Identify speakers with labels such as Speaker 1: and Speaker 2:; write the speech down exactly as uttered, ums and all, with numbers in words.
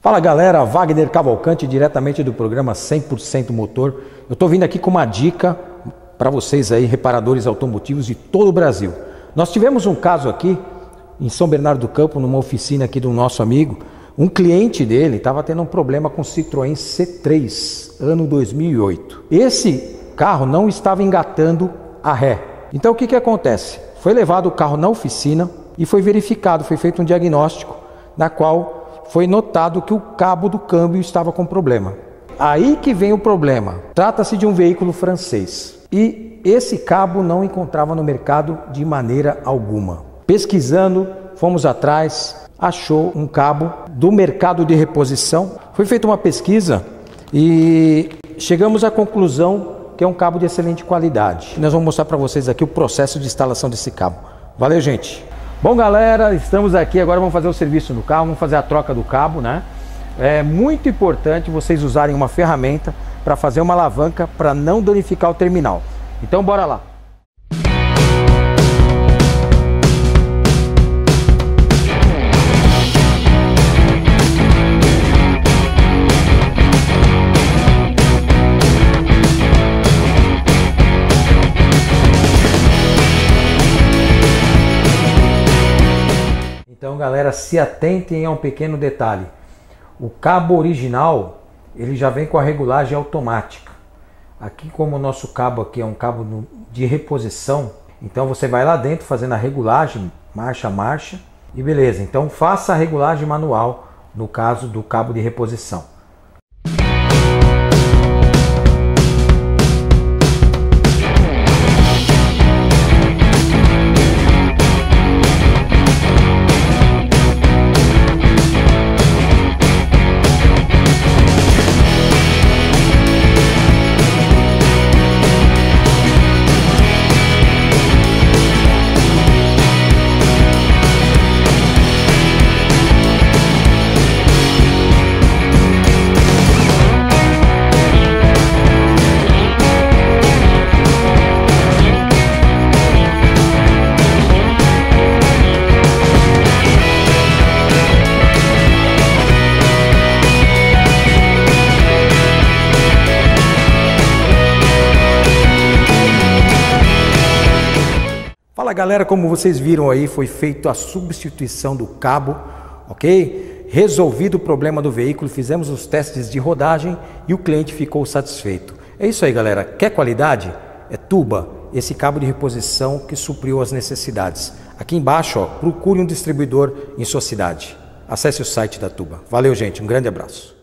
Speaker 1: Fala galera, Wagner Cavalcante, diretamente do programa cem por cento Motor. Eu estou vindo aqui com uma dica para vocês aí, reparadores automotivos de todo o Brasil. Nós tivemos um caso aqui em São Bernardo do Campo, numa oficina aqui do nosso amigo. Um cliente dele estava tendo um problema com o Citroën C três, ano dois mil e oito. Esse carro não estava engatando a ré. Então o que que acontece? Foi levado o carro na oficina e foi verificado, foi feito um diagnóstico, na qual foi notado que o cabo do câmbio estava com problema. Aí que vem o problema. Trata-se de um veículo francês e esse cabo não encontrava no mercado de maneira alguma. Pesquisando, fomos atrás, achou um cabo do mercado de reposição. Foi feita uma pesquisa e chegamos à conclusão que é um cabo de excelente qualidade. Nós vamos mostrar para vocês aqui o processo de instalação desse cabo. Valeu, gente! Bom galera, estamos aqui, agora vamos fazer o serviço no carro, vamos fazer a troca do cabo, né? É muito importante vocês usarem uma ferramenta para fazer uma alavanca para não danificar o terminal. Então bora lá! Então galera, se atentem a um pequeno detalhe. O cabo original, ele já vem com a regulagem automática. Aqui, como o nosso cabo aqui é um cabo de reposição, então você vai lá dentro fazendo a regulagem, marcha a marcha, e beleza. Então faça a regulagem manual no caso do cabo de reposição. Fala galera, como vocês viram aí, foi feita a substituição do cabo, ok? Resolvido o problema do veículo, fizemos os testes de rodagem e o cliente ficou satisfeito. É isso aí galera, quer qualidade? É Tuba, esse cabo de reposição que supriu as necessidades. Aqui embaixo, ó, procure um distribuidor em sua cidade. Acesse o site da Tuba. Valeu gente, um grande abraço.